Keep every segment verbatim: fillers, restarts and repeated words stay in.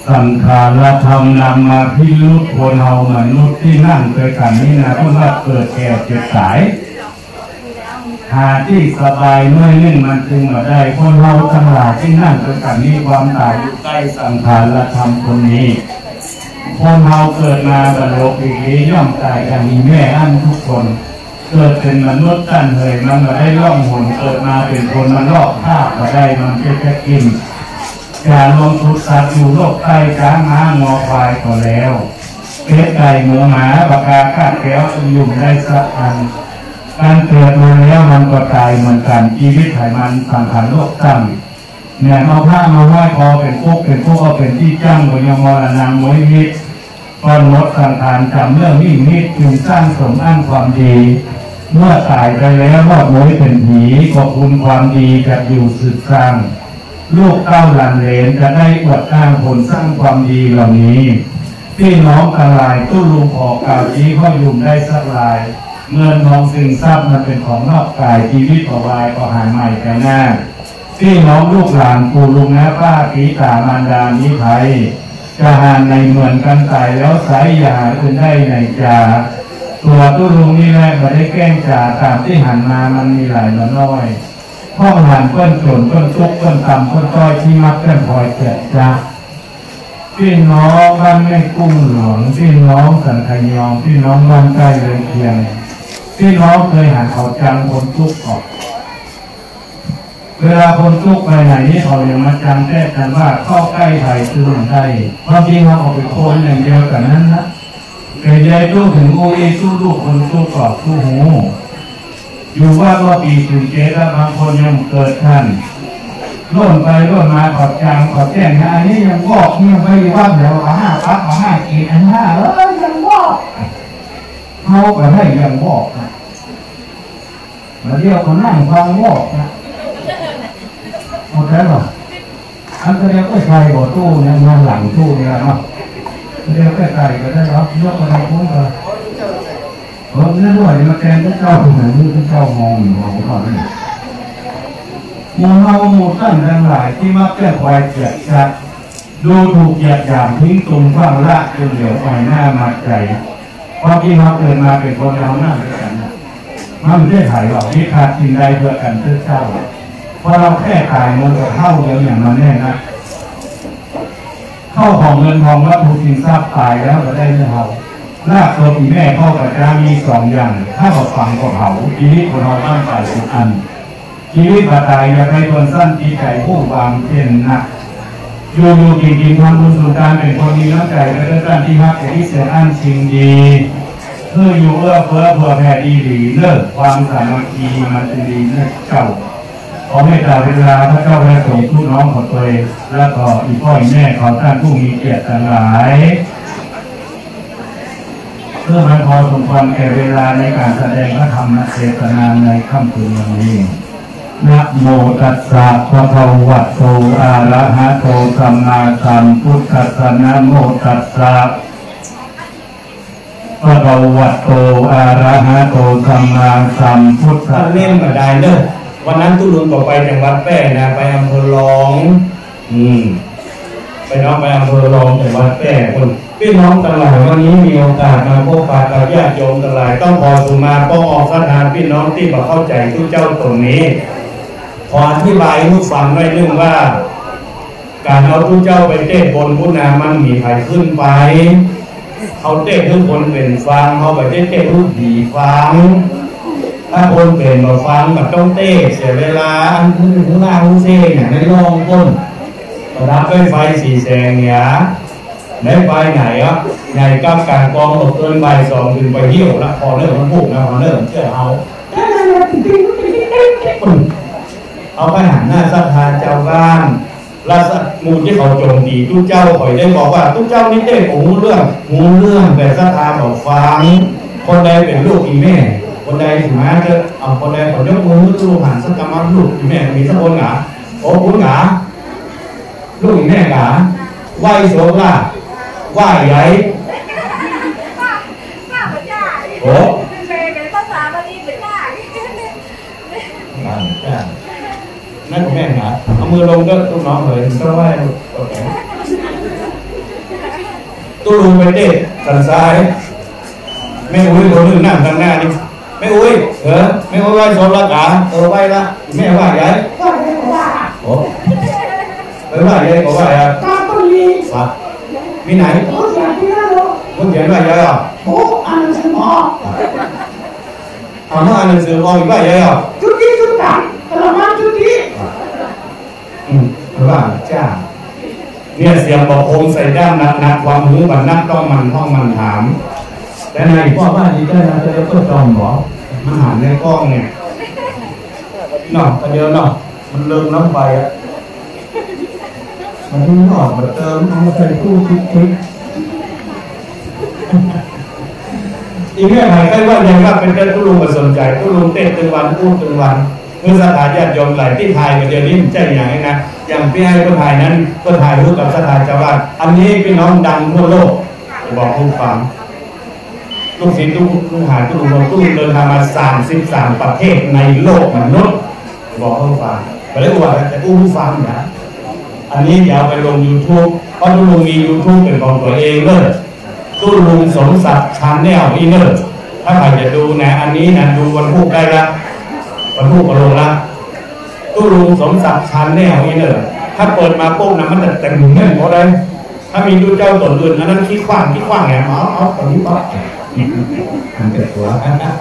สังขารธรรมนำมาพิรุธคนเฮามนุษย์ที่นั่งเคยกันนี่นะเพราะว่าเกิดแก่เจ็บตายหาที่สบายเมื่อนึ่งมันจึงมาได้คนเราทั้งหลายที่นั่งเคยกันนี้ความตายอยู่ใกล้สังขารธรรมคนนี้คนเราเกิดมาบรรลุอีกนี้ย่อมตายอย่างมีแม่อันทุกคนเกิดเป็นมนุษย์ตั้นเหยมันมาได้ล่องหนเกิดมาเป็นคนมันลอกภาพมาได้มันจะจะกินการลงทุนสัตว์อยู่โลกใต้ช้างม้างอควายก็แล้วเป็ดไก่หมูหมาปากาข้าแก้วอยู่ได้สักอันการเกิดมาแล้วมันก็ตายเหมือนกันชีวิตไขมันสังขารโลกตั้งเนี่ยมาผ้ามาไหว้คอเป็นพวกเป็นพวกเอาเป็นที่จ้างบนยมรณางมวยมิตรก้อนมดสังขารจำเรื่องวิ่งมิตรจึงสร้างสมอ้างความดีเมื่อตายไปแล้วรอดมวยเป็นผีขอบคุณความดีจะอยู่สืบสร้างลูกเต้าหลานเหลนจะได้อวดอ้างผลสร้างความดีเหล่านี้พี่น้องทั้งหลายตู้ลุงขอกล่าวชี้ข้อยุ่มได้สักลายเงินทองสิ่งทรัพย์มันเป็นของนอกกายชีวิตต่อไปก็หายใหม่ไปหน้าพี่น้องลูกหลานปู่ลุงนะป้าปีตามารดานิไพจะหานในเหมือนกันตายแล้วสายยาอื่นได้ในจาตัวตู้ลุงนี่แหละมาได้แกล้งจ่าตามที่หันมามันมีหลายน้อยห้องหันเพื่อนโจรเพื่อนทุกเพื่อนต่ำเพื่อนต้อยที่มักเพื่อนพลอยเกิดจ้าพี่น้องบ้านแม่กุ้งหลวงพี่น้องสันขยองพี่น้องบ้านใกล้เลยเคียงพี่น้องเคยหันเขาจังคนทุกข์ออกเวลาคนทุกข์ไปไหนนี่เขายังมาจังแก้กันว่าเข้าใกล้ไทยตื่นได้เพราะพี่เขาออกไปโคนอย่างเดียวกันนั้นนะเคยได้ตู้ถึงโอเอตู้ลูกคนตู้กอบตู้หูอยู่ว่าว่าปีสุนเจแล้วบางคนยังเกิดท่านร่นไปร่นมาขอบจางขอบแจ้งนะอันนี้ยังบอกยังไม่ว่าเดี๋ยวห้าปั๊บห้ากีอันห้าเออยังบอกเขาไปให้ยังบอกนะมาเดียวคนนั่งฟังบอกนะหมดแล้วหรออันก็เดียวก็ใส่บ่อตู้เนี่ยงานหลังตู้เนี่ยเนาะเดียวก็ใส่ก็ได้รับยกมาทำพุ่งก็เออเนี่ยด้วยมาแกงก็เจ้าตรงไหนนี่ก็เจ้ามองอยู่ของเขาเนี่ยมูเฮามูตั้งทั้งหลายที่มักแก้ควายเกียดชัดดูถูกเหยียดหยามทิ้งตรงข้างละจนเหลียวอ่อยหน้ามาใจเพราะที่เขาเกิดมาเป็นคนเราหน้าด้วยกันมันไม่ได้ถ่ายหรอกที่ขาดสิ่งใดเพื่อกันเพื่อเจ้าเพราะเราแค่ขายมันก็เข้าเดียวอย่างนั้นแน่นะเข้าของเงินทองวัตถุสินทรัพย์ตายแล้วก็ได้เนื้อเฮาลากตัวปีแม่เข้ากับจ้ามีสองอย่างถ้าเราฟังก็เผาชีวิตคนเราตั้งใจทุกอันชีวิตบาตายอย่าไปคนสั้นปีไก่ผู้วางเพียนนะอยู่อยู่กินกินทำบุญสุนทานเป็นคนมีน้ำใจและเรื่องที่ฮักที่เสียอันชิงดีเพื่ออยู่เอื้อเฟื้อเผื่อแผ่ดีดีเลิกความสามัคคีมันจะดีเลิกเจ้าขอเมตตาเวลาพระเจ้าพระสงฆ์ผู้น้องของตัวเองและก็อีพ่ออีแม่ขอท่านผู้มีเกียรติทั้งหลายเพื่อมันพอสมควรแก่เวลาในการแสดงพระธรรมเทศนาในค่ำคืนวันนี้นะโมตัสสะภะคะวะโตอะระหะโตสัมมาสัมพุทธัสสะนะโมตัสสะภะคะวะโตอะระหะโตสัมมาสัมพุทธัสสะเล่นก็ได้เด้อวันนั้นตุลุนก็ไปจังหวัดแพร่นะไปอำเภอรองอืมไปน้องไปอำเภอรองจังหวัดแพร่คนพี่น้องทั้งหลายวันนี้มีโอกาสมาพบปะกับญาติโยมทั้งหลายต้องขอสุมาป้องออกสถานพี่น้องที่บ่เข้าใจทุกเจ้าตรงนี้ขออธิบายให้ฟังไว้เรื่องว่าการเอาทุกเจ้าไปเต้บนพุทนามันมีใครขึ้นไปเขาเต้ทุกคนเป็นฟังเขาไปเต้เต้ทุกผีฟังถ้าคนเป็นมาฟังกับต้องเต้เสียเวลาอันคือผู้ล่าผู้เซ่เนี่ยในโลกคนรับด้วยไฟสีแสงเนี่ยได้ไปไหนอ่ะใหญ่กับการกองหลบเกินใบสองถึงไปเที่ยวละพอเริ่มมันพูดนะพอเริ่มเชื่อเอาเอาไปหันหน้าศรัทธาเจ้าบ้านรัศมูลที่เขาโจมตีทุกเจ้าข่อยได้บอกว่าทุกเจ้านี่เต้หูเรื่องหูเรื่องแต่ศรัทธาบอกฟังคนใดเป็นลูกอีแม่คนใดถึงแม้จะเอาคนใดเขายกมือลูกหันสักกรรมลูกอีแม่มีสักคนหนาโอ้คุณหนาลูกอีแม่หนาไหวโสล่าไหวใหญ่โอ้นั่นของแม่หนาเอามือลงก็ลูกน้องเลยก็ไหวโอเคตู้ลุงไปเด็ดสันซ้ายแม่อุ้ยคนหนึ่งนั่งข้างหน้านี่แม่อุ้ยเออแม่อุ้ยไหว้สมรักษาเออไหว้ละแม่ไหว้ยัยโอ้ไปไหว้ยัยก็ไหว้อะตาก็มีวะมีไหนคนเขียนที่นั่นหรอคนเขียนไหว้ยัยอ่ะโอ้อ่านหนังสือหมออ่านอ่านหนังสือหมออีกไหว้ยัยอ่ะจุดนี้จุดนั้นกระมังจุดนี้อืมว่าจ้าเนี่ยเสียงบอกโคมใส่ด้ามนักนักความมือบันนักต้องมันห้องมันถามแต่ในพ่อบ้านที่เจ้าเราจะเปิดจอมบอกมันหันในกล้องเนี่ยเนาะกันเยอะเนาะมันเริ่มน้ำไฟอ่ะมันที่ออกมาเติมเอาใส่ตู้คิดคิดอีกเรื่องไหนใกล้ว่ายังว่าเป็นเจ้าตู้ลุงมาสนใจตู้ลุงเต้นตึงวันพูดตึงวันเมื่อสถานญาติโยมหลายที่ถ่ายกันเดี๋ยวนี้มันใช่อย่างนี้นะอย่างพี่ให้ก็ถ่ายนั้นก็ถ่ายรูปกับสถานชาวบ้านอันนี้พี่น้องดังทั่วโลกบอกผู้ฟังลูกศิษย์ลูกลูกหาลูกลุงลูกเดินทางมาสามสิบสามประเทศในโลกมนุษย์บอกผู้ฟังไปเลยว่าจะกู้ผู้ฟังนะอันนี้เดี๋ยวไปลง ยูทูบ เพราะลูกลุงมี ยูทูบ เป็นของตัวเองเลยลูกลุงสมศักดิ์ชาแนลนี่เนอร์ถ้าใครจะดูนะอันนี้นะดูวันพุธได้ละวันพุธก็ลงละตู้ลุงสมศักดิ์ชาแนลนี่เนอร์ถ้าเปิดมาปุ๊บนะมันจะเต็มเงื่อนหมดเลยถ้ามีดูเจ้าตัวอื่นอันนั้นคิดขว้างคิดขว้างไงเอาเอาตรงนี้ปั๊บมันเกิดตัว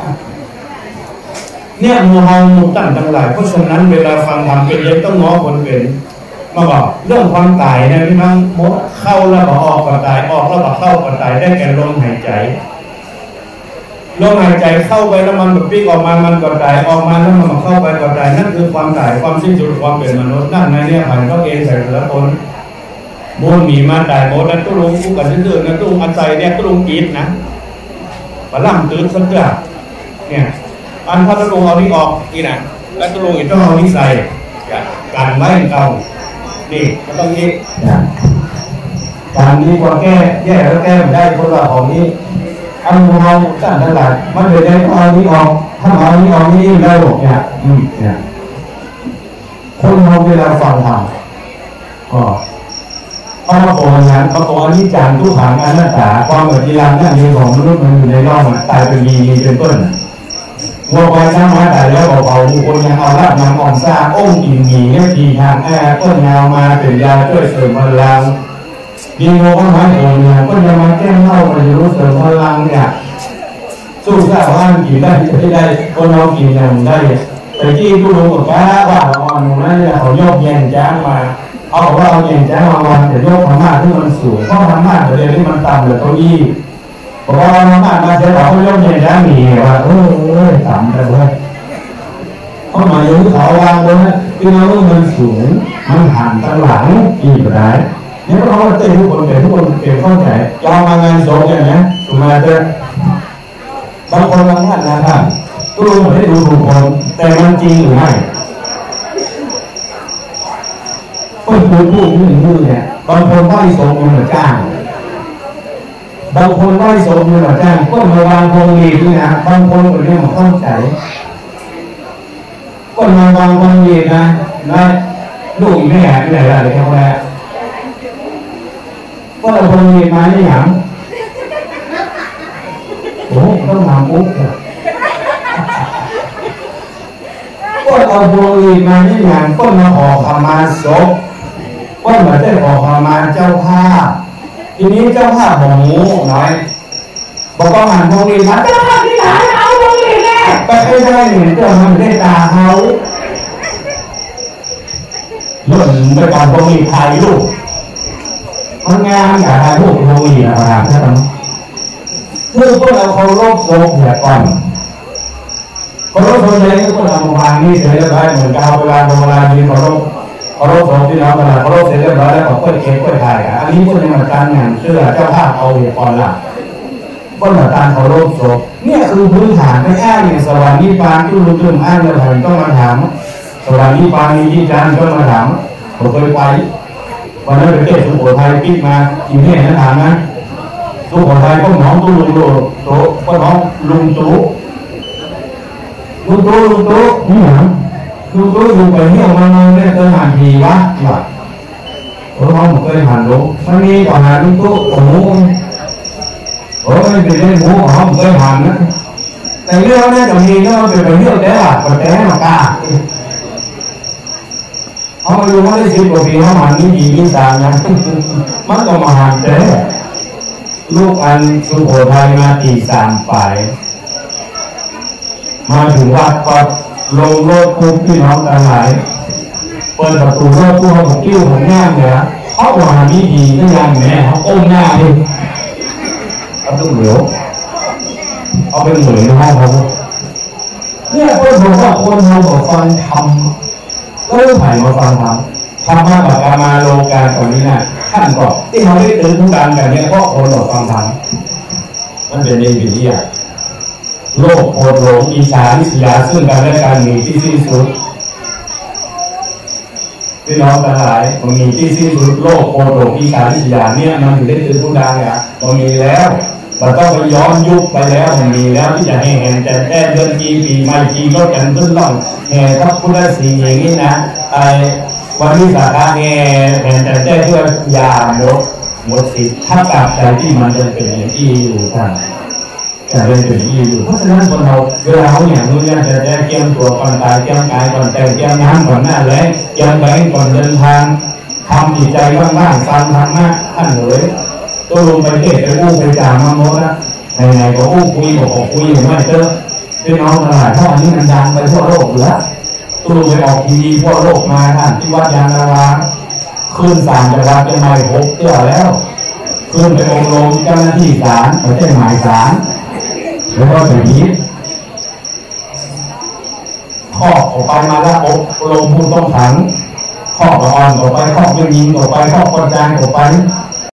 เนี่ยมูฮัมหมู่ตั้งทั้งหลายเพราะฉะนั้นเวลาฟังธรรมเป็นยังต้องง้อคนเป็นมาบอกเรื่องความตายนะพี่น้องมดเข้าแล้วก็ออกก็ตายออกแล้วก็เข้าก็ตายได้แก่ลมหายใจลมหายใจเข้าไปแล้วมันแบบปิ๊กออกมามันก็ตายออกมาแล้วมันเข้าไปก็ตายนั่นคือความตายความสิ้นสุดความเป็นมนุษย์นั่นในเนี่ยผ่านก็เองใส่แต่ละคนมูลมีมาตายโมดแล้วตู้ลุงกู้กันซื่อๆนะตู้อันใจเนี่ยตู้ลุงกีดนะปลาล่ำตื้นสักเกือบเนี่ยอันถ้าตู้ลุงเอานี่ออกนี่นะแล้วตู้ลุงอีกต้องเอานี่ใส่กันไว้เก่านี่มันต้องนี้การนี้พอแก้แย่แล้วแก้ไม่ได้คนละของนี้อันเราตั้งตลาดมันเลยได้เอานี้ออกถ้าเอานี้ออกนี่ได้หมดเนี่ยอืมเนี่ยคนเราเวลาฟังธรรมก็เอามาโกงนั้นมาโกงอนิจจังทุกขังอนัตตาความเหมือนที่รังนั่นเองของมนุษย์มันอยู่ในร่องมันตายเป็นมีมีเป็นต้นวัวควายช้างม้าตายแล้วเบาๆบุคคลยังเอาลาบนำอ่อนซาองค์กินหมีเนี่ยทีทางแอร์ต้นยาวมาเป็นยาช่วยเสริมพลังยิงโง่ก็หมายถึงเนี่ยก็ยังมาแก้เล่าไปรู้เสริมพลังเนี่ยสู้ซาว่านกินได้ที่ได้คนเรากินอย่างได้แต่ที่ผู้รู้กับก้าว่าอ่อนนั้นเนี่ยเขาโยกแยงจ้างมาเอาว่าเอาแยงจ้างมาวันแต่โยกธรรมะที่มันสูงเพราะธรรมะเดี๋ยวนี้มันต่ำเหลือเก้าอี้เพราะว่าธรรมะมาเสียเราเขาโยกแยงจ้างหนีว่าเออต่ำไปเลยเขาหมายถึงเขาวางเลยที่เรามันสูงมันหันตั้งหลังอีกได้เนี่ยเขาเต้นทุกคนเปลี่ยนทุกคนเปลี่ยนเข้าใจยอมมางานศพอย่างนี้ถูกไหมเต้บางคนบางท่านนะครับทุกคนไม่ได้ดูถูกคนแต่มันจริงหรือไม่คนพูดพูดมือมือเนี่ยบางคนไหว้ศพมือจ้างบางคนไหว้ศพมือจ้างก็มาวางพวงหลีดด้วยนะบางคนก็เรียกมาเข้าใจก็มาวางพวงหลีดนะนะลูกแม่ไม่ได้อะไรแค่ว่าก็เราพวงหลีดมาไม่หยังโอ้ต้องทำอุ๊บก็เอาพวงหลีดมาไม่หยังก็มาออกขมาศพก็เหมือนได้ออกขมาเจ้าภาพทีนี้เจ้าภาพของหมูน้อยบอกว่าหันพวงหลีดมาเจ้าภาพที่ไหนเอาพวงหลีดแน่ไปไม่ได้เห็นเจ้ามันได้ตาเขาหล่นไปก่อนพวงหลีดถ่ายรูปมันงานอย่าถ่ายรูปพวงหลีดนะครับใช่ไหมคือพวกเราเคารพศพเนี่ยก่อนเคารพศพเลยก็ต้องทำวางนี่เสร็จเรียบร้อยเหมือนกับเวลาโบราณมีเคารพเคารพศพที่เราเวลาเคารพเสร็จเรียบร้อยแล้วก็ค่อยเก็บค่อยถ่ายอันนี้พวกนี้มันการงานเชื่อเจ้าภาพเอาเหตุก่อนละก็เหมือนการเคารพศพเนี่ยคือพื้นฐานไม่อ้างอย่างสวรรค์นิพพานที่รู้เรื่องอ้างเลยผมต้องมาถามสวรรค์นิพพานมีที่จันก็มาถามผมเคยไปวันนั้นไปเทศสุโขทัยปิ๊กมาอยู่เนี่ยนะถามนะสุโขทัยก็น้องตู้ลุงโตโตก็น้องลุงตู้ลุงตู้ลุงตู้นี่หรอลุงตู้ลุงไปเที่ยวมันเนี่ยเคยหันทีวะหรอโอ้น้องผมเคยหันลุงมันมีต่อหาลุงตู้โอ้โหโอ้ยไปเล่นหมูหอมเคยหันนะแต่เรื่องนั้นจะมีก็เป็นไปเรื่องแต่ละก็แต่ละกาเขามาดูว่าได้สิบกว่าปีเขาหันนี่ดีนี่สามนะมันก็มาหันแต่ลูกอันสุโขทัยมาตีสามฝ่ายมาถึงวัดก็ลงรถคุกพี่น้องทั้งหลายเปิดประตูรถตู้เขากิ้วของง่ามเนี่ยเขาว่ามีดีก็ยังแม่เขาก้มหน้าดิเขาต้องเหลียวเขาเป็นเหมือนในห้องเขาเนี่ยเพื่อนบอกว่าคนเราบอกฟังทำก็เรื่องผ่านมาฟังทำทำมากกว่าการมาโลกาตอนนี้นะท่านก็ที่เขาได้ตื่นทุกการกันเนี่ยเพราะคนบอกฟังทำมันเป็นเรื่องที่ยากโลกโคตรหลงอิจฉาริษยาซึ่งกันและกันมีที่สิ้นสุดพี่น้องทั้งหลายมันมีที่สิ้นสุดโลกโคตรหลงอิจฉาริษยาเนี่ยมันอยู่ได้ตื่นทุกการเนี่ยมันมีแล้วเราต้องไปย้อนยุคไปแล้วมันมีแล้วที่จะให้เห็นแต่แค่เดือนกี่ปีไม่กี่รถกันขึ้นล่องแห่พระพุทธสิ่งอย่างนี้นะไอ้วันนี้สาขาแห่เห็นแต่แค่เพื่อยาหมดหมดสิทธิ์ถ้ากลับใจที่มันจะเป็นอย่างที่อยู่ท่านจะเป็นอย่างที่อยู่เพราะฉะนั้นคนเราเวลาเขาอย่างนู้นเนี่ยจะได้เตรียมตัวก่อนตายเตรียมกายก่อนแต่งเตรียมน้ำก่อนหน้าแล้งเตรียมแบงก่อนเดินทางทำจิตใจว่างๆฟังธรรมะท่านเลยตัวลงไปเทศไปอู้ไปจามาโมดนะไหนๆก็อู้คุยบอกคุยอยู่ไม่เจอพี่น้องทั้งหลายเพราะอันนี้มันดังไปทั่วโลกอยู่แล้วตัวลงไปออกทีวีทั่วโลกมาท่านที่วัดยางนาวาขึ้นศาลจังหวัดเป็นหมายหกเที่ยวแล้วขึ้นไปองค์ลงเจ้าหน้าที่ศาลไม่ใช่หมายศาลแล้วก็ถึงนี้ข้อออกไปมาแล้วอบลงผู้ต้องขังข้ออ่อนออกไปข้อไม่ยิงออกไปข้อคนจางออกไป